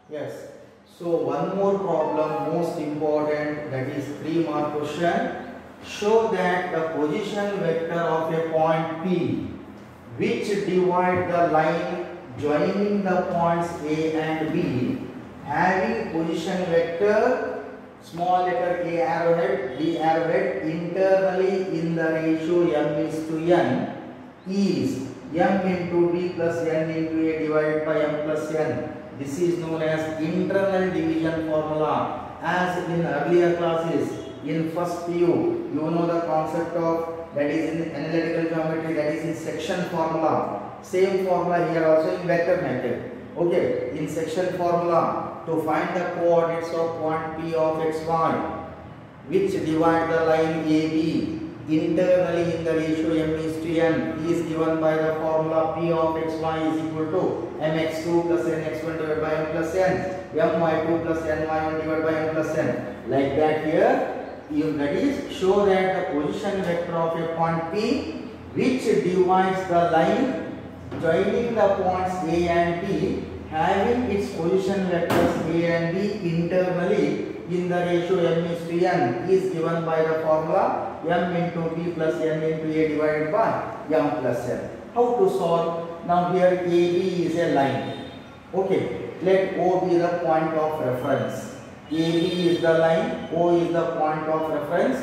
Yes. So one more problem, most important, that is 3 mark question. Show that the position vector of a point P which divide the line joining the points A and B having position vector small letter a arrowhead, b arrowhead internally in the ratio m is to n is m into b plus n into a divided by m plus n. This is known as internal division formula. As in earlier classes, in first PU, you know the concept of that is in analytical geometry, that is in section formula. Same formula here also in vector method. Okay, in section formula to find the coordinates of point P of xy which divide the line AB internally in the ratio m is to n is given by the formula P of xy is equal to mx2 plus nx1 divided by m plus n, my2 plus ny1 divided by m plus n. Like that here, that is show that the position vector of a point P which divides the line joining the points A and B having its position vectors A and B internally in the ratio m is to n is given by the formula m into b plus n into a divided by m plus n. How to solve? Now here AB is a line. Okay, let O be the point of reference. AB is the line, O is the point of reference.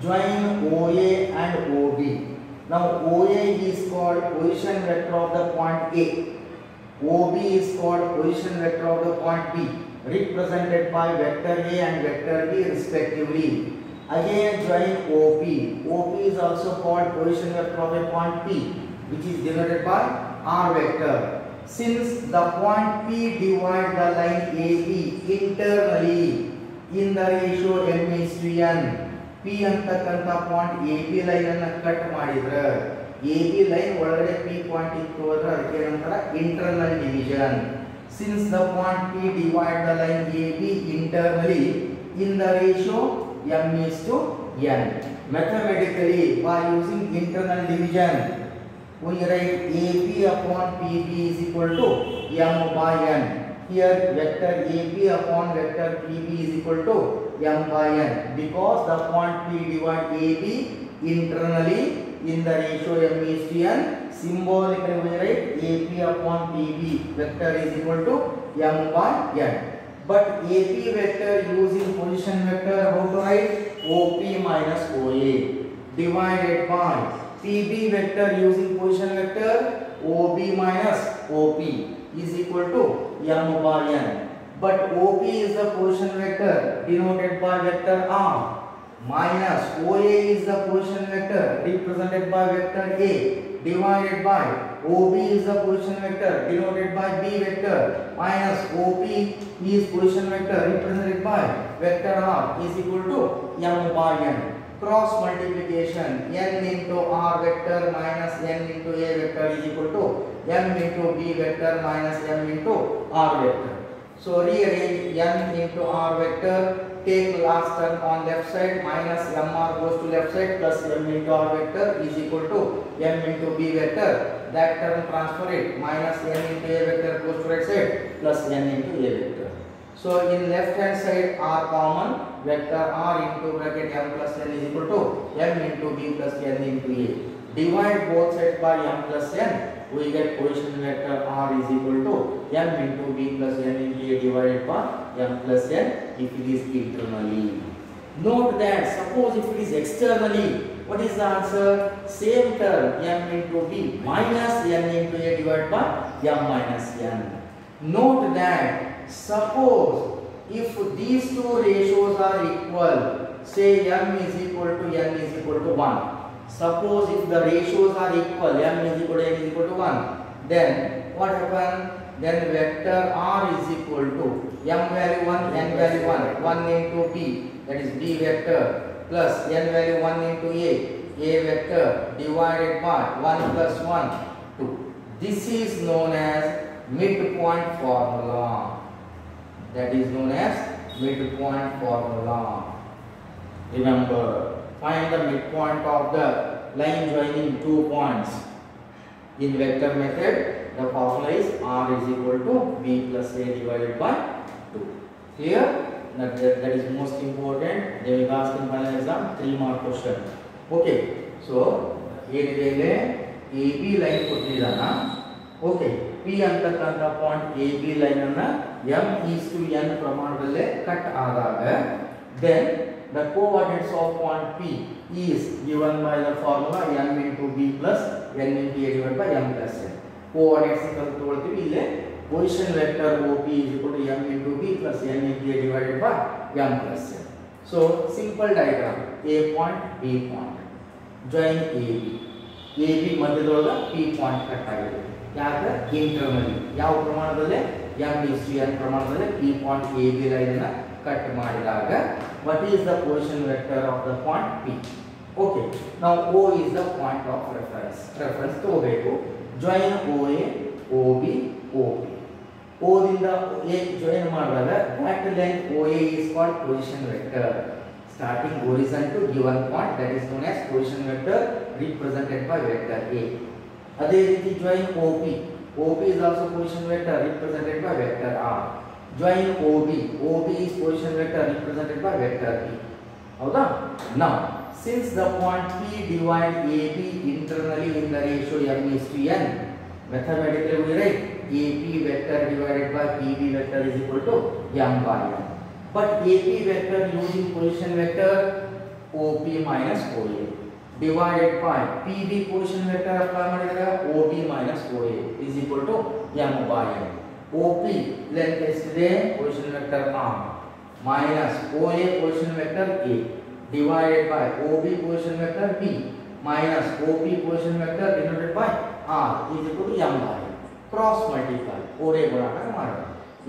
Join OA and OB. Now OA is called position vector of the point A. OB is called position vector of the point B, represented by vector A and vector B respectively. Again join OP. OP is also called position vector of a point P, which is denoted by R vector. Since the point P divides the line AB internally in the ratio m is to n, P ಅಂತಕ್ಕಂತ point AB line ಅನ್ನು cut ಮಾಡಿದ್ರೆ AB line ಒಳಗಡೆ P point ಇತ್ತು ಅಂದ್ರೆ ಅದಕ್ಕೆ ಏನಂತಾರೆ internal division. Since the point P divide the line AB internally in the ratio m is to n, mathematically by using internal division we write AP upon PB is equal to m by n. Here vector AP upon vector PB is equal to m by n because the point P divide AB internally in the ratio m is to n. Symbolically we write AP upon PB vector is equal to m by n. But AP vector using position vector, how to write? OP minus OA divided by PB vector using position vector OB minus OP is equal to m by n. But OP is the position vector denoted by vector R minus OA is the position vector represented by vector A divided by OB is the position vector denoted by B vector minus OP is position vector represented by vector R is equal to m by n. Cross multiplication n into R vector minus n into A vector is equal to m into B vector minus m into R vector. So rearrange n into R vector, take last term on left side minus mr goes to left side plus m into R vector is equal to m into B vector. That term transfer it minus n into A vector goes to right side plus n into A vector. So in left hand side R common, vector R into bracket m plus n is equal to m into B plus n into A. Divide both sides by m plus n, we get position vector R is equal to m into B plus n into A divided by m plus n if it is internally. Note that suppose if it is externally, what is the answer? Same term m into B minus n into A divided by m minus n. Note that suppose if these two ratios are equal, say m is equal to n is equal to 1. Suppose if the ratios are equal, m is equal to n is equal to 1, then what happen? Then vector R is equal to m value 1, n value 1, 1 into B, that is B vector, plus n value 1 into A vector divided by 1 plus 1, 2. This is known as midpoint formula. That is known as midpoint formula. Remember, find the midpoint of the line joining two points. In vector method, the formula is R is equal to B plus A divided by Clear? That is most important. They will ask in final exam 3 mark question. Okay. So ಏನಿದೆ ಇಲ್ಲಿ AB line ಕೊಟ್ಟಿದ್ದಾನ. Okay, P ಅಂತಕ್ಕಂಥ point AB line ಅನ್ನ m:n ಪ್ರಮಾಣದಲ್ಲಿ cut ಆದಾಗ then the coordinates of point P is given by the formula m into B plus n into A divided by m plus n. Coordinates ಅಂತ ತಗೊಳ್ತೀವಿ. ಇಲ್ಲಿ position vector OP is equal to m into B plus n into A divided by m plus n. So simple diagram, A point, B point, join AB. AB ಮಧ್ಯದೊಳಗೆ P point cut ಆಗಿದೆ. ಯಾಕೆ? Internally ಯಾವ ಪ್ರಮಾಣದಲ್ಲಿ m:n ಪ್ರಮಾಣದಲ್ಲಿ P point AB line ಅನ್ನು cut ಮಾಡಿದಾಗ what is the position vector of the point P? Okay, now O is the point of reference. Reference ತಗೋಬೇಕು. Join OA, OB, OP. O ದಿಂದ A join ಮಾಡಿದಾಗ that length OA is called position vector. Starting horizon to given point, that is known as position vector represented by vector A. ಅದೇ ರೀತಿ join OP. OP is also position vector represented by vector R. Join OB. OB is position vector represented by vector P. ಹೌದಾ? Now, since the point P divide AB internally in the ratio m:n, mathematically we write AP vector divided by PB vector is equal to m by n. But AP vector using position vector OP minus OA divided by PB position vector apply ಮಾಡಿದಾಗ OB minus OA is equal to m by n. OP length ಎಷ್ಟಿದೆ? position vector R minus OA position vector A divided by OB position vector B minus OP position vector denoted by R is equal to m by n. Cross multiply OA ಗುಣಾಕಾರ ಮಾಡೋಣ.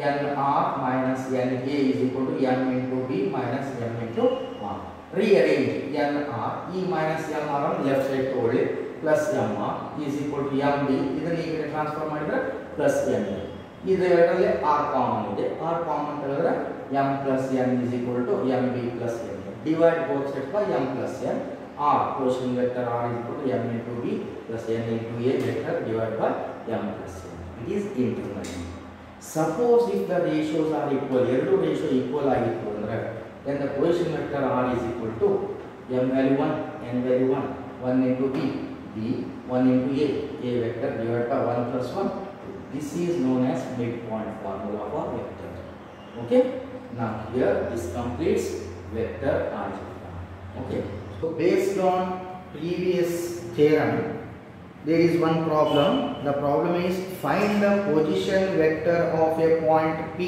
nr minus na is equal to m into B minus m into R. Rearrange nr e minus mr on left side ತಗೊಳ್ಳಿ plus mr is equal to mb. ಇದನ್ನ ಈ ಕಡೆ transfer ಮಾಡಿದ್ರೆ plus mb. ಇದರಲ್ಲಿ r common ಇದೆ. r common ತೆಗೆದ್ರೆ m plus n is equal to mb plus n. Divide both sides by m plus n. R position vector R is equal to m into B plus n into A vector divided by m plus n. It is internally. Suppose if the ratios are equal, ಎರಡು ratio equal ಆಗಿತ್ತು ಅಂದ್ರೆ then the position vector R is equal to m value 1, n value 1, 1 into B, B 1 into A vector divided by 1 plus 1. This is known as midpoint formula for vector. Okay. Now here this completes vector algebra. Okay. So based on previous theorem, there is one problem. The problem is find the position vector of a point P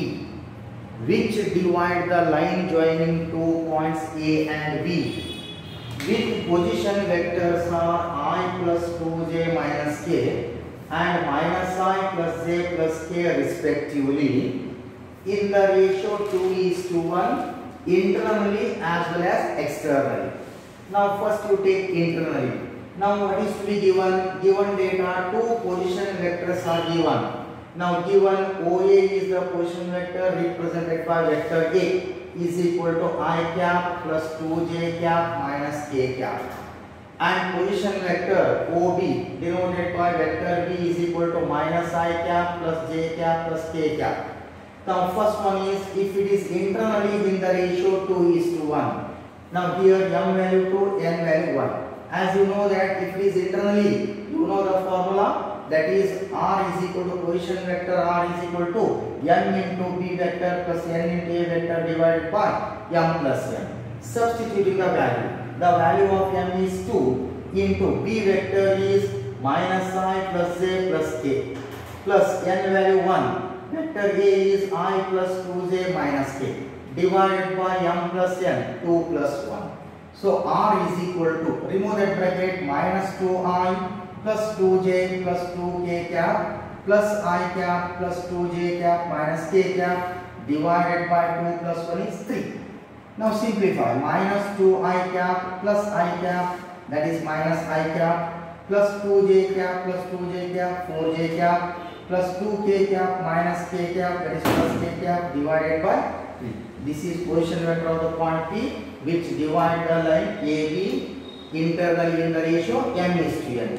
which divide the line joining two points A and B with position vectors are I plus 2j minus k and minus I plus j plus k respectively in the ratio 2:1 internally as well as externally. Now first you take internally. Now what is to be given? Given data, two position vectors are given. Now given OA is the position vector represented by vector A is equal to I cap plus 2j cap minus k cap. And position vector OB denoted by vector B is equal to minus I cap plus j cap plus k cap. Now first one is if it is internally in the ratio 2:1. Now here m value 2, n value 1. As you know that if it is internally, you know the formula, that is R is equal to position vector R is equal to m into B vector plus n into A vector divided by m plus n. Substituting the value. The value of m is 2 into B vector is minus I plus j plus k plus n value 1. Vector A is I plus 2j minus k divided by m plus n 2 plus 1. So R is equal to, remove that bracket, minus 2I plus 2j plus 2k cap plus I cap plus 2j cap minus k cap divided by 2 plus 1 is 3. Now simplify, minus 2I cap plus I cap, that is minus I cap plus 2j cap plus 2j cap 4j cap plus 2k cap minus k cap, that is plus k cap divided by 3. This is position vector of the point P which divide the line AB internally in the ratio m:n.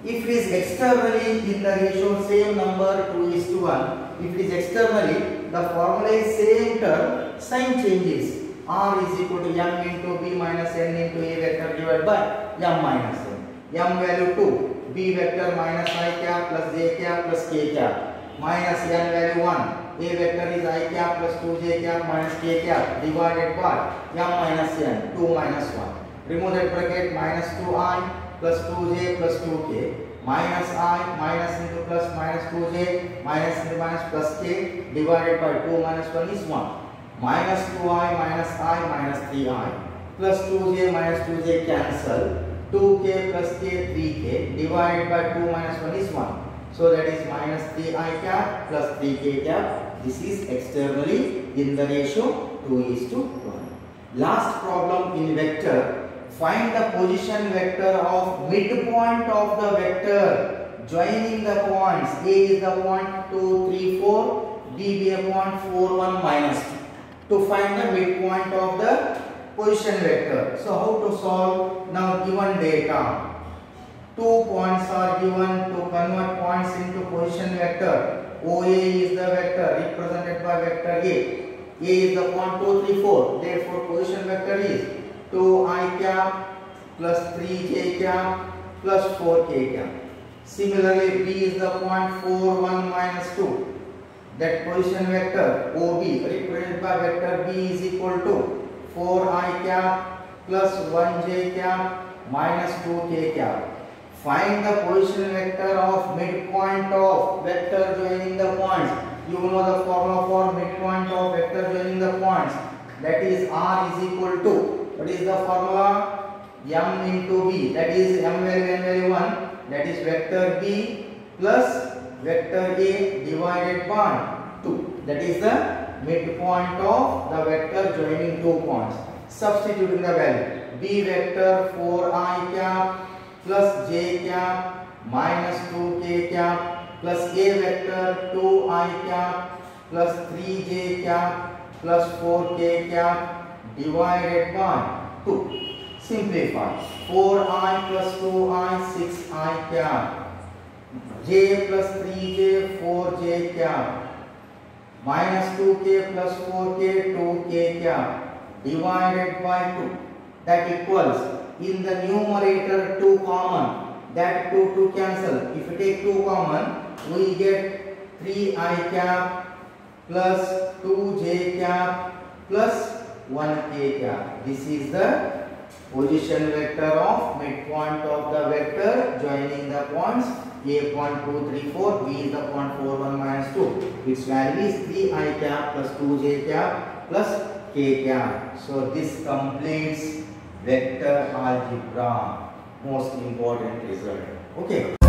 If it is externally in the ratio same number 2:1, if it is externally, the formula is same term, sign changes. R is equal to m into b minus n into a vector divided by m minus n. M value 2, b vector minus I cap plus j cap plus k cap minus n value 1. A vector is I cap plus 2j cap minus k cap divided by m minus n, 2 minus 1. Remove that bracket, minus 2i plus 2j plus 2k minus I minus into plus minus 2j minus into minus plus k divided by 2 minus 1 is 1. Minus 2i minus I minus 3i plus 2j minus 2j cancel, 2k plus k 3k divided by 2 minus 1 is 1. So that is minus 3i cap plus 3k cap. This is externally in the ratio 2:1. Last problem in vector. Find the position vector of midpoint of the vector joining the points. A is the point 2, 3, 4. B be a point 4, 1, minus 2. To find the midpoint of the position vector. So how to solve? Now given data. 2 points are given. To convert points into position vector, OA is the vector represented by vector A. A is the point 2, 3, 4. Therefore position vector is 2i cap plus 3j cap plus 4k cap. Similarly, B is the point 4, 1, minus 2. That position vector OB represented by vector B is equal to 4i cap plus 1j cap minus 2k cap. Find the position vector of midpoint of vector joining the points. You know the formula for midpoint of vector joining the points. That is R is equal to, what is the formula? M into B. That is M value n value 1. That is vector B plus vector A divided by 2. That is the midpoint of the vector joining two points. Substituting the value. B vector 4i cap plus j cap minus 2k cap plus A vector 2i cap plus 3j cap plus 4k cap divided by 2. Simplify. 4i plus 2i 6i cap, j plus 3j 4j cap minus 2k plus 4k 2k cap divided by 2. That equals, in the numerator 2 common, that 2 cancel. If you take 2 common, we get 3i cap plus 2j cap plus 1k cap. This is the position vector of midpoint of the vector joining the points A point 2, 3, 4, B is the point 4, 1, minus 2. Its value is 3i cap plus 2j cap plus k cap. So this completes vector algebra, most important result. Okay.